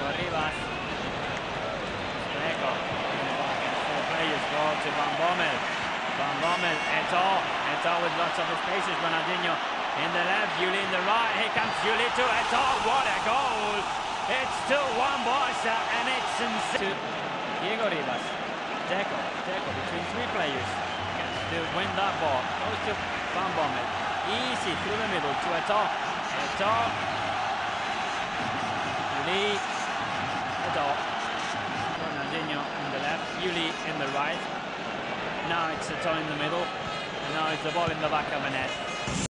Rivas. Deco. Four players go to Bommel. Bommel, Etoo. Etoo with lots of spaces. Ronaldinho in the left, Giuly in the right. Here comes Giuly to Etoo. What a goal! It's 2-1 Barca, and it's to Diego Rivas. Deco between three players. Gets to win that ball. Goes to Bommel. Easy through the middle to Etoo. Etoo. Giuly. Etoo. Ronaldinho in the left, Giuly in the right. Now it's Etoo in the middle, and now it's the ball in the back of the net.